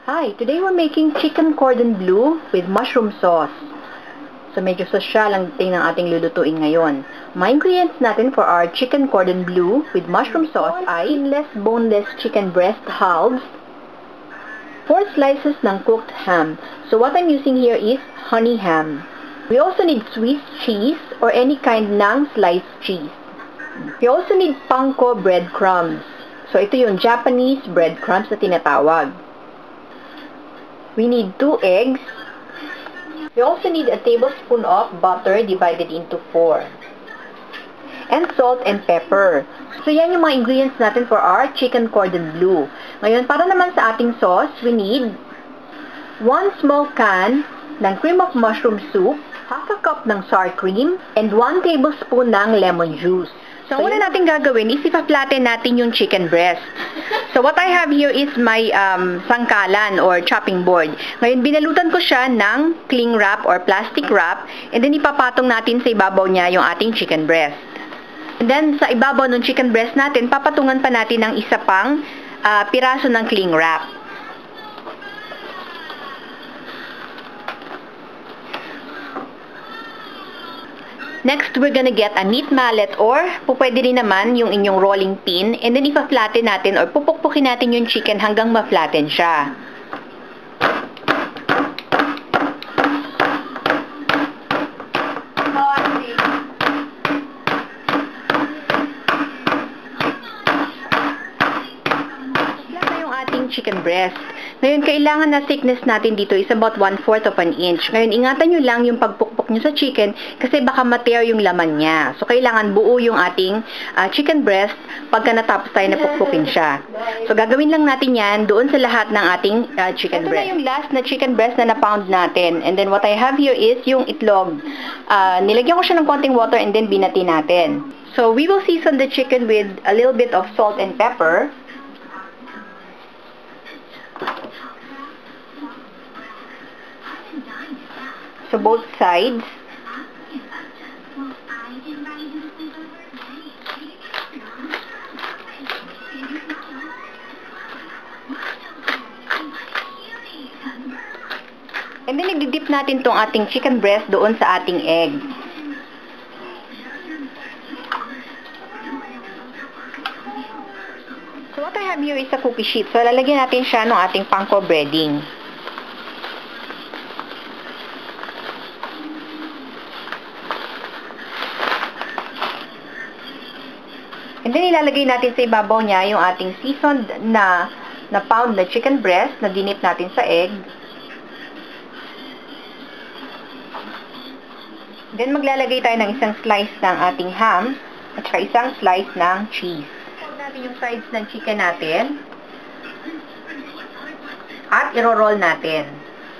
Hi, today we're making chicken cordon bleu with mushroom sauce. So medyo sosyal ang dating ng ating lulutuin ngayon. Mga ingredients natin for our chicken cordon bleu with mushroom sauce ay skinless, boneless chicken breast halves, 4 slices ng cooked ham. So what I'm using here is honey ham. We also need Swiss cheese or any kind ng sliced cheese. We also need panko breadcrumbs. So ito yung Japanese breadcrumbs na tinatawag. We need 2 eggs. We also need a tablespoon of butter divided into 4. And salt and pepper. So yan yung mga ingredients natin for our chicken cordon bleu. Ngayon, para naman sa ating sauce, we need 1 small can ng cream of mushroom soup, half a cup ng sour cream, and 1 tablespoon ng lemon juice. So, ang una natin gagawin is ipa-flatten natin yung chicken breast. So, what I have here is my sangkalan or chopping board. Ngayon, binalutan ko siya ng cling wrap or plastic wrap, and then ipapatong natin sa ibabaw niya yung ating chicken breast. And then, sa ibabaw ng chicken breast natin, papatungan pa natin ng isa pang piraso ng cling wrap. Next, we're gonna get a meat mallet or pwede rin naman yung inyong rolling pin, and then ipa-flatten natin or pupukpukin natin yung chicken hanggang ma-flatten siya. Flat na yung ating chicken breast. Ngayon, kailangan na thickness natin dito is about 1/4 of an inch. Ngayon, ingatan nyo lang yung pagpukpok nyo sa chicken kasi baka ma-tear yung laman niya. So, kailangan buo yung ating chicken breast pagka natapos tayo na pukpukin siya. So, gagawin lang natin yan doon sa lahat ng ating chicken breast. Ito na yung last na chicken breast na na-pound natin. And then, what I have here is yung itlog. Nilagyan ko siya ng konting water and then binati natin. So, we will season the chicken with a little bit of salt and pepper. So, both sides. And then, nagdidip natin tong ating chicken breast doon sa ating egg. So, what I have here is a cookie sheet. So, lalagyan natin siya ng ating panko breading. And then, ilalagay natin sa ibabaw niya yung ating seasoned na pound na chicken breast na dinip natin sa egg. Then, maglalagay tayo ng isang slice ng ating ham at saka isang slice ng cheese. Hold natin yung sides ng chicken natin at iro-roll natin.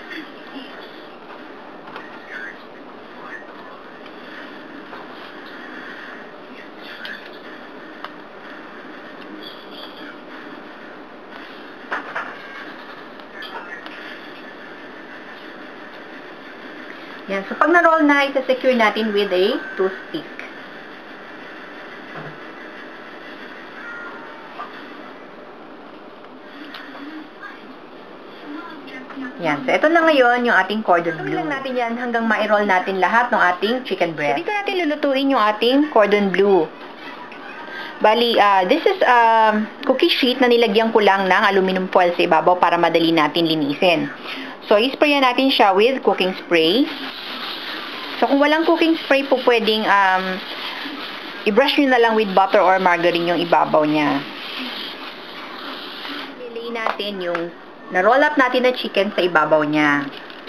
Yan. So, pag na-roll na, isa-secure natin with a toothpick. Yan. So, ito na ngayon yung ating cordon bleu. Lang natin yan hanggang ma-roll natin lahat ng ating chicken breast. So, dito natin lulutuin yung ating cordon bleu. Bali, this is cookie sheet na nilagyan ko lang ng aluminum foil sa ibabaw para madali natin linisin. So, isprayan natin siya with cooking spray. So, kung walang cooking spray po, pwedeng i-brush nyo na lang with butter or margarine yung ibabaw niya. Ilagay natin yung na-roll up natin na chicken sa ibabaw niya.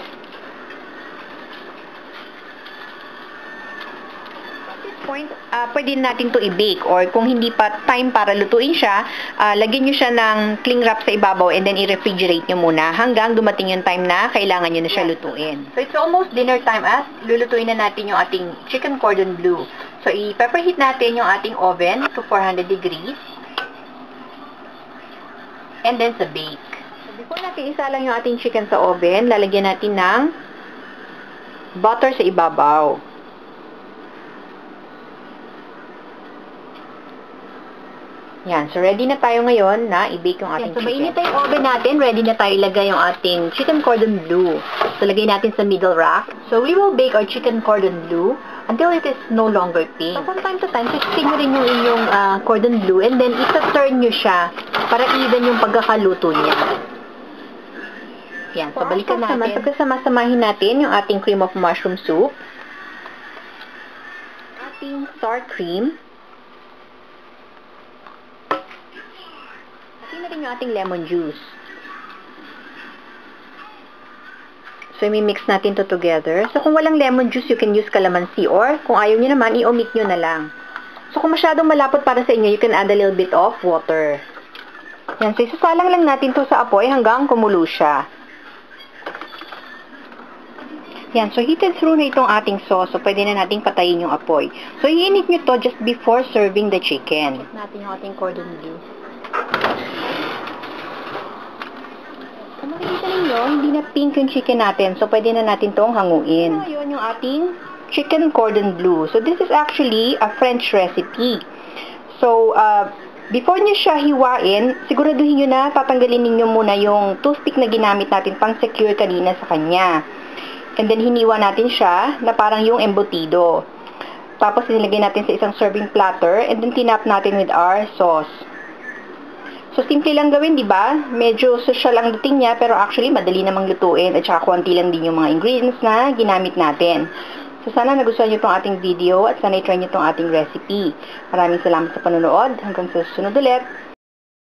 Point, pwede natin to i-bake or kung hindi pa time para lutuin siya, lagyan nyo siya ng cling wrap sa ibabaw and then i-refrigerate nyo muna hanggang dumating yung time na kailangan nyo na siya lutuin. So, it's almost dinner time at lulutuin na natin yung ating chicken cordon bleu. So, i-preheat natin yung ating oven to 400 degrees and then sa bake. So, before natin isa lang yung ating chicken sa oven, lalagyan natin ng butter sa ibabaw. . 1 Yan. So, ready na tayo ngayon na i-bake yung ating chicken. So, mainit na yung oven natin. Ready na tayo ilagay yung ating chicken cordon bleu. So, lagay natin sa middle rack. So, we will bake our chicken cordon bleu until it is no longer pink. So, from time to time, testing nyo rin yung inyong cordon bleu and then isa-turn nyo siya para even yung pagkakaluto niya. Yan. So, balikan natin. Pagkasama-samahin natin yung ating cream of mushroom soup. Ating sour cream. Atin na rin yung ating lemon juice. So, i-mix natin to together. So, kung walang lemon juice, you can use calamansi. Or, kung ayaw nyo naman, i-omit nyo na lang. So, kung masyadong malapot para sa inyo, you can add a little bit of water. Yan. So, isasalang lang natin to sa apoy hanggang kumulo siya. Yan. So, heated through na itong ating sauce. So, pwede na nating patayin yung apoy. So, i-init nyo to just before serving the chicken. Check natin yung ating cordon bleu. Kung makikita ninyo, hindi na pink yung chicken natin. So, pwede na natin itong hanguin. So, yun yung ating chicken cordon bleu. So, this is actually a French recipe. So, before nyo siya hiwain, siguraduhin nyo na tatanggalin ninyo muna yung toothpick na ginamit natin pang secure kanina sa kanya. And then, hiniwa natin siya na parang yung embutido. Tapos, nilagay natin sa isang serving platter and then tinap natin with our sauce. So, simple lang gawin, di ba? Medyo social lang dating niya, pero actually, madali namang lutuin at saka konti lang din yung mga ingredients na ginamit natin. So, sana nagustuhan nyo itong ating video at sana i-try nyo itong ating recipe. Maraming salamat sa panonood. Hanggang sa susunod ulit.